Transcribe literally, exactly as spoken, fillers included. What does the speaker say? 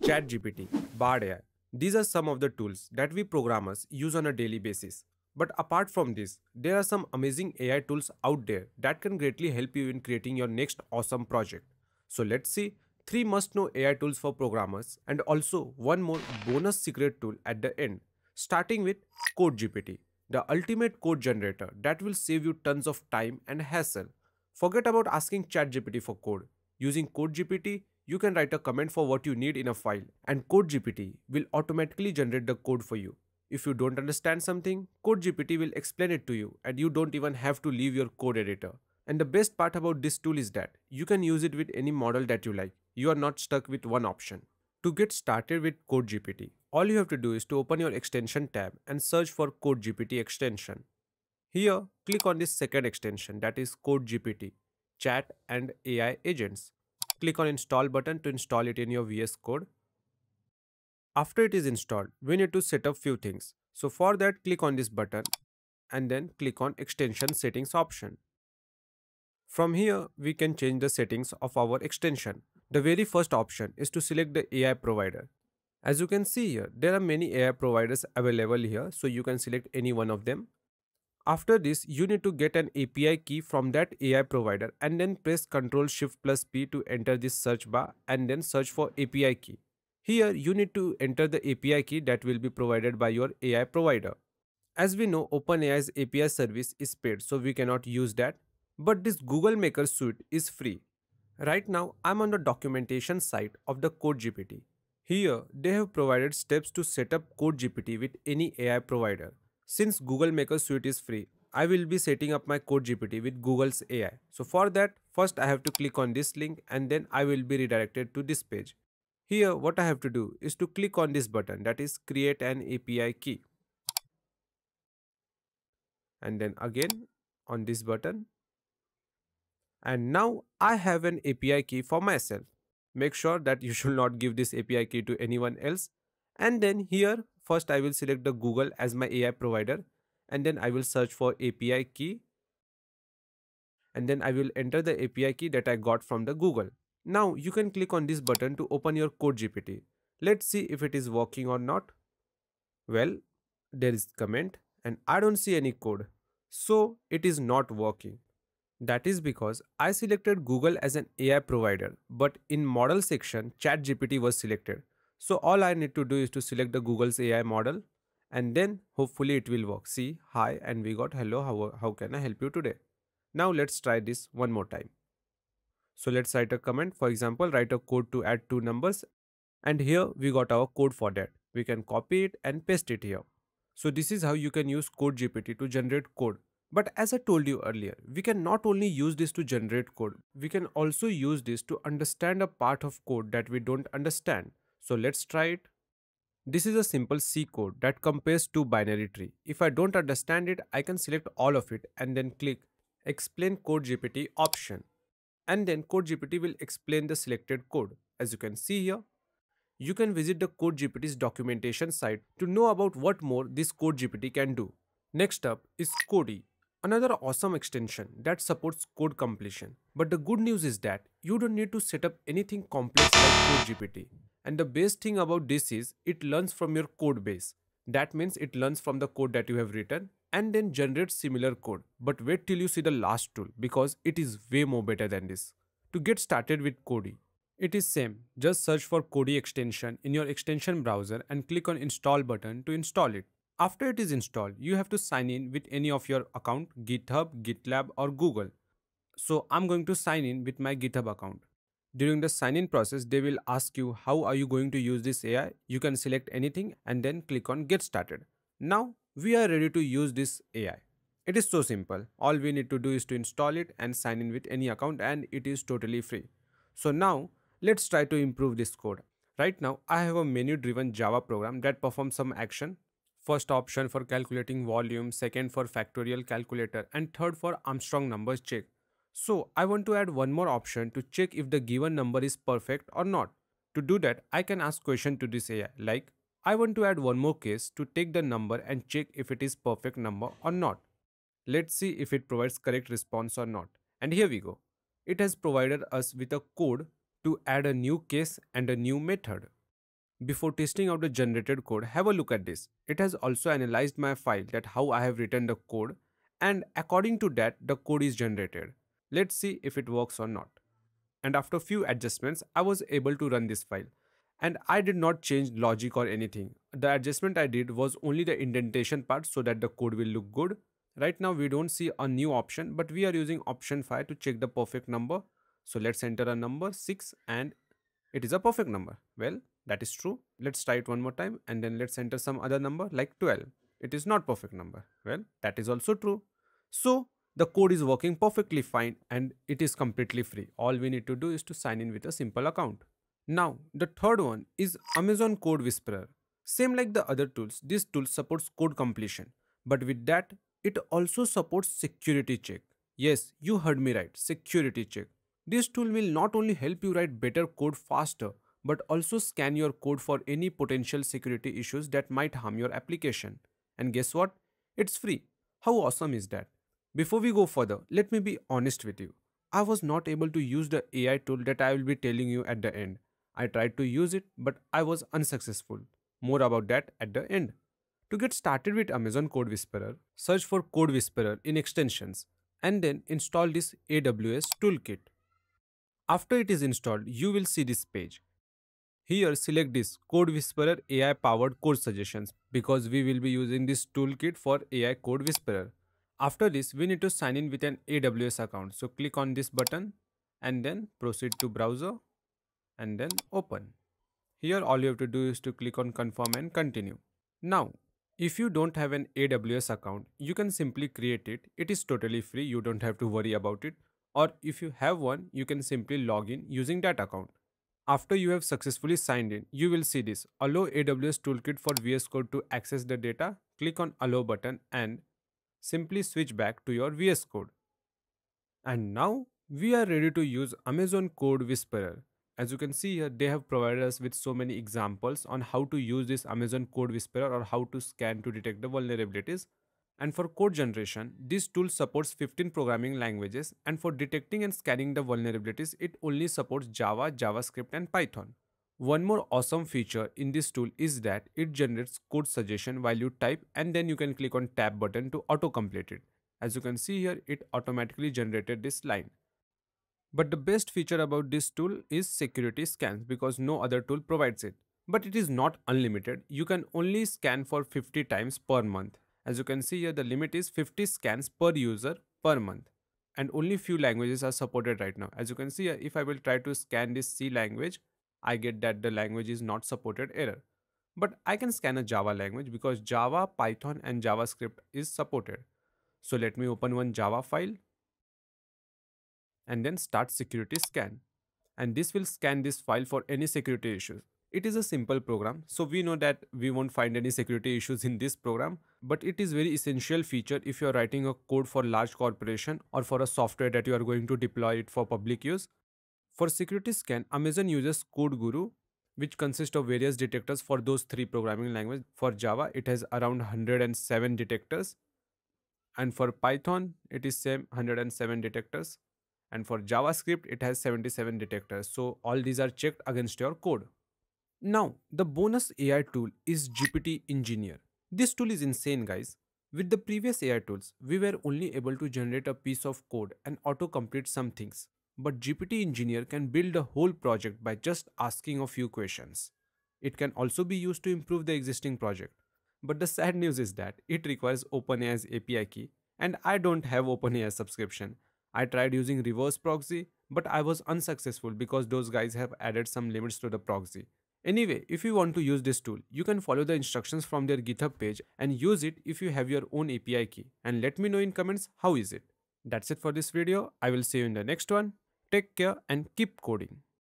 ChatGPT, Bard A I. These are some of the tools that we programmers use on a daily basis. But apart from this, there are some amazing A I tools out there that can greatly help you in creating your next awesome project. So let's see three must-know A I tools for programmers and also one more bonus secret tool at the end, starting with CodeGPT, the ultimate code generator that will save you tons of time and hassle. Forget about asking ChatGPT for code. Using CodeGPT, you can write a comment for what you need in a file, and CodeGPT will automatically generate the code for you. If you don't understand something, CodeGPT will explain it to you, and you don't even have to leave your code editor. And the best part about this tool is that you can use it with any model that you like. You are not stuck with one option. To get started with CodeGPT, all you have to do is to open your extension tab and search for CodeGPT extension. Here, click on this second extension, that is CodeGPT, Chat and A I Agents. Click on Install button to install it in your V S Code. After it is installed, we need to set up few things. So for that, click on this button and then click on Extension Settings option. From here, we can change the settings of our extension. The very first option is to select the A I provider. As you can see here, there are many A I providers available here, so you can select any one of them. After this, you need to get an A P I key from that A I provider and then press control shift plus P to enter this search bar and then search for A P I key. Here, you need to enter the A P I key that will be provided by your A I provider. As we know, OpenAI's A P I service is paid, so we cannot use that. But this Google Maker Suite is free. Right now, I'm on the documentation site of the CodeGPT. Here, they have provided steps to set up CodeGPT with any A I provider. Since Google Maker Suite is free, I will be setting up my CodeGPT with Google's A I. So for that, first I have to click on this link and then I will be redirected to this page. Here, what I have to do is to click on this button, that is create an A P I key. And then again on this button. And now I have an A P I key for myself. Make sure that you should not give this A P I key to anyone else. And then here, first I will select the Google as my A I provider and then I will search for A P I key and then I will enter the A P I key that I got from the Google. Now you can click on this button to open your CodeGPT. Let's see if it is working or not. Well, there is comment and I don't see any code. So it is not working. That is because I selected Google as an A I provider, but in model section, ChatGPT was selected. So all I need to do is to select the Google's A I model and then hopefully it will work. See, hi, and we got hello, how, how can I help you today? Now let's try this one more time. So let's write a comment. For example, write a code to add two numbers and here we got our code for that. We can copy it and paste it here. So this is how you can use CodeGPT to generate code. But as I told you earlier, we can not only use this to generate code, we can also use this to understand a part of code that we don't understand. So let's try it. This is a simple C code that compares two binary tree. If I don't understand it, I can select all of it and then click Explain CodeGPT option. And then CodeGPT will explain the selected code. As you can see here, you can visit the CodeGPT's documentation site to know about what more this CodeGPT can do. Next up is Cody, another awesome extension that supports code completion. But the good news is that you don't need to set up anything complex like CodeGPT. And the best thing about this is it learns from your code base. That means it learns from the code that you have written and then generates similar code. But wait till you see the last tool because it is way more better than this. To get started with Cody, it is same. Just search for Cody extension in your extension browser and click on install button to install it. After it is installed, you have to sign in with any of your account, GitHub, GitLab or Google. So I'm going to sign in with my GitHub account. During the sign in process, they will ask you how are you going to use this A I. You can select anything and then click on get started. Now we are ready to use this A I. It is so simple. All we need to do is to install it and sign in with any account and it is totally free. So now let's try to improve this code. Right now I have a menu driven Java program that performs some action. First option for calculating volume, second for factorial calculator and third for Armstrong numbers check. So I want to add one more option to check if the given number is perfect or not. To do that, I can ask question to this A I like, I want to add one more case to take the number and check if it is perfect number or not. Let's see if it provides correct response or not. And here we go. It has provided us with a code to add a new case and a new method. Before testing out the generated code, have a look at this. It has also analyzed my file, that how I have written the code, and according to that the code is generated. Let's see if it works or not. And after few adjustments, I was able to run this file. And I did not change logic or anything. The adjustment I did was only the indentation part so that the code will look good. Right now we don't see a new option, but we are using option five to check the perfect number. So let's enter a number six and it is a perfect number. Well, that is true. Let's try it one more time and then let's enter some other number like twelve. It is not perfect number. Well, that is also true. So the code is working perfectly fine and it is completely free. All we need to do is to sign in with a simple account. Now, the third one is Amazon Code Whisperer. Same like the other tools, this tool supports code completion. But with that, it also supports security check. Yes, you heard me right, security check. This tool will not only help you write better code faster, but also scan your code for any potential security issues that might harm your application. And guess what? It's free. How awesome is that? Before we go further, let me be honest with you. I was not able to use the A I tool that I will be telling you at the end. I tried to use it, but I was unsuccessful. More about that at the end. To get started with Amazon Code Whisperer, search for Code Whisperer in extensions and then install this A W S toolkit. After it is installed, you will see this page. Here select this Code Whisperer A I powered code suggestions because we will be using this toolkit for A I Code Whisperer. After this, we need to sign in with an A W S account. So click on this button and then proceed to browser and then open. Here all you have to do is to click on confirm and continue. Now, if you don't have an A W S account, you can simply create it. It is totally free. You don't have to worry about it. Or if you have one, you can simply log in using that account. After you have successfully signed in, you will see this Allow A W S Toolkit for V S Code to access the data. Click on Allow button and simply switch back to your V S Code. And now we are ready to use Amazon Code Whisperer. As you can see here, they have provided us with so many examples on how to use this Amazon Code Whisperer or how to scan to detect the vulnerabilities. And for code generation, this tool supports fifteen programming languages, and for detecting and scanning the vulnerabilities, it only supports Java, JavaScript and Python. One more awesome feature in this tool is that it generates code suggestion while you type and then you can click on tab button to auto-complete it. As you can see here, it automatically generated this line. But the best feature about this tool is security scans because no other tool provides it. But it is not unlimited. You can only scan for fifty times per month. As you can see here, the limit is fifty scans per user per month. And only few languages are supported right now. As you can see here, if I will try to scan this C language, I get that the language is not supported error. But I can scan a Java language because Java, Python and JavaScript is supported. So let me open one Java file and then start security scan. And this will scan this file for any security issues. It is a simple program, so we know that we won't find any security issues in this program, but it is very essential feature if you are writing a code for large corporation or for a software that you are going to deploy it for public use. For security scan, Amazon uses Code Guru, which consists of various detectors for those three programming languages. For Java, it has around one hundred seven detectors, and for Python, it is same one hundred seven detectors. And for JavaScript, it has seventy-seven detectors. So all these are checked against your code. Now, the bonus A I tool is G P T Engineer. This tool is insane, guys. With the previous A I tools, we were only able to generate a piece of code and auto-complete some things. But G P T Engineer can build a whole project by just asking a few questions. It can also be used to improve the existing project. But the sad news is that it requires OpenAI's A P I key, and I don't have OpenAI subscription. I tried using reverse proxy, but I was unsuccessful because those guys have added some limits to the proxy. Anyway, if you want to use this tool, you can follow the instructions from their GitHub page and use it if you have your own A P I key. And let me know in comments how is it. That's it for this video. I will see you in the next one. Take care and keep coding.